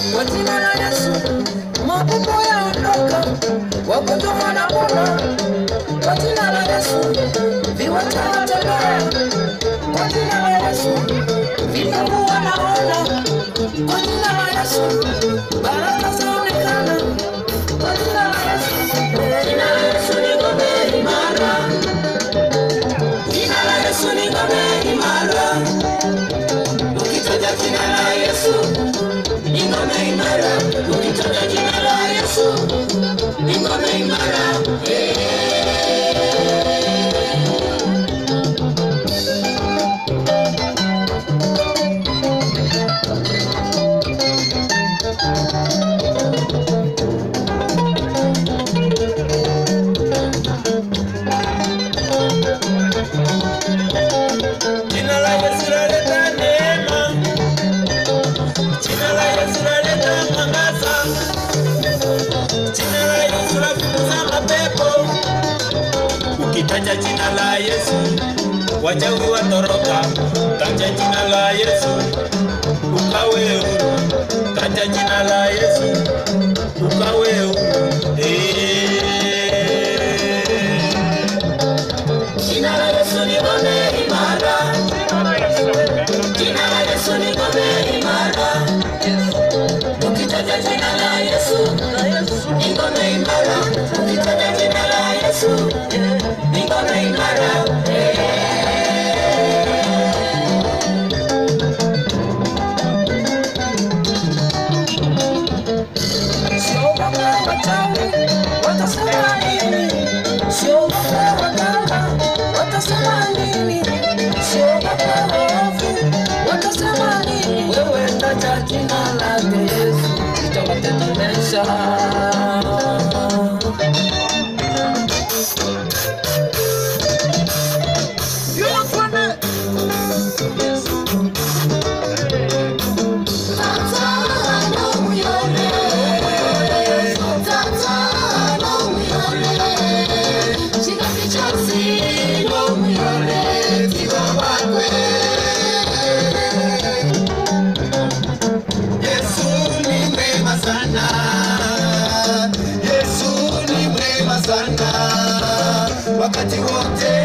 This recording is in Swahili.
Kwa jina la Yesu mapepo yaondoka, wagonjwa wanapona. Kwa jina la Yesu viwete watembea. Kwa jina la Yesu vipofu wanaona. Kwa jina la Yesu baraka zaonekana. Kwa jina la Yesu, jina la Yesu ni ngome imara. Jina la Yesu ni ngome imara. Ukitaja jina la Yesu ni ngome imara. Ukitaja jina la Yesu ni ngome imara. Jina la Yesu laleta neema. Jina la Yesu laleta mwangaza. Jina la Yesu lafukuza mapepo. Ukitaja jina la Yesu wachawi watoroka. Taja jina la Yesu ukawe huru. Taja jina la Yesu ukawe huru. Jina la Yesu ni ngome imara. Jina la Yesu ni ngome imara. Ukitaja jina la Yesu ni ngome imara. Ukitaja jina la Yesu ni ngome imara. Sio kama wachawi watasema nini? Sio kama waganga watasema nini? Sio kama waovu watasema nini? Wewe taja jina lake Yesu litawatetemesha. Wakati wote